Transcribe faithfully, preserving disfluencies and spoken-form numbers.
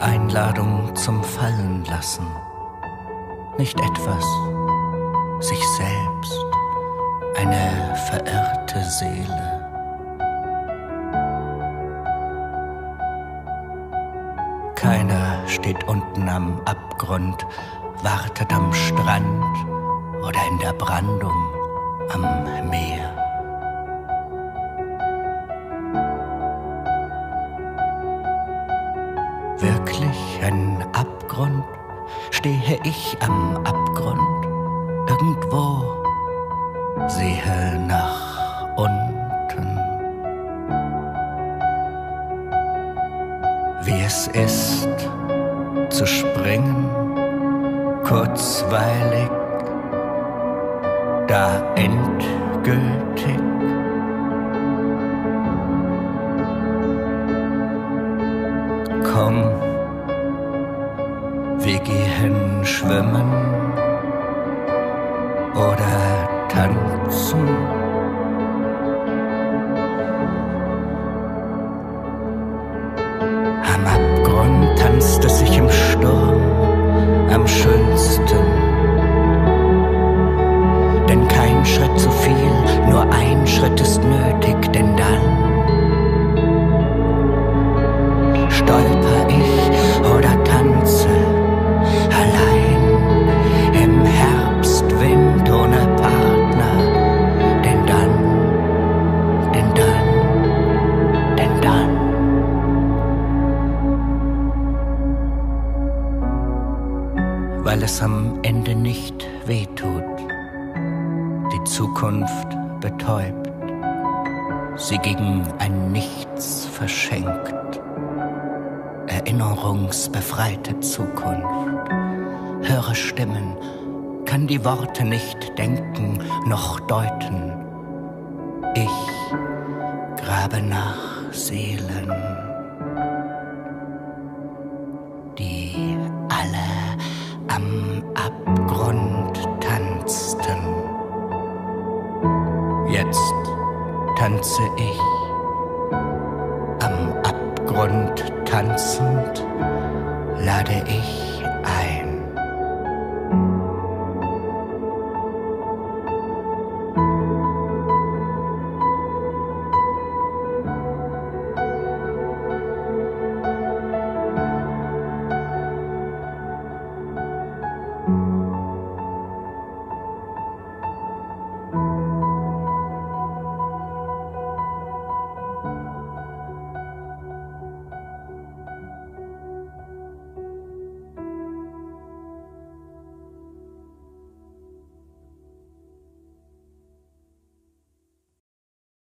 Einladung zum Fallenlassen, nicht etwas, sich selbst, eine verirrte Seele. Keiner steht unten am Abgrund, wartet am Strand oder in der Brandung am Meer. Wirklich ein Abgrund? Stehe ich am Abgrund? Irgendwo sehe nach unten. Wie es ist, zu springen, kurzweilig, da endgültig. Komm, wir gehen schwimmen oder tanzen. Am Abgrund tanzt es sich im Sturm am schönsten. Denn kein Schritt zu viel, nur ein Schritt ist nötig, denn dann stolper ich oder tanze allein im Herbstwind ohne Partner. Denn dann, denn dann, denn dann. Weil es am Ende nicht wehtut, die Zukunft betäubt, sie gegen ein Nichts verschenkt. Erinnerungsbefreite Zukunft. Höre Stimmen, kann die Worte nicht denken noch deuten. Ich grabe nach Seelen, die alle am Abgrund tanzten. Jetzt tanze ich am Abgrund tanzend, lade ich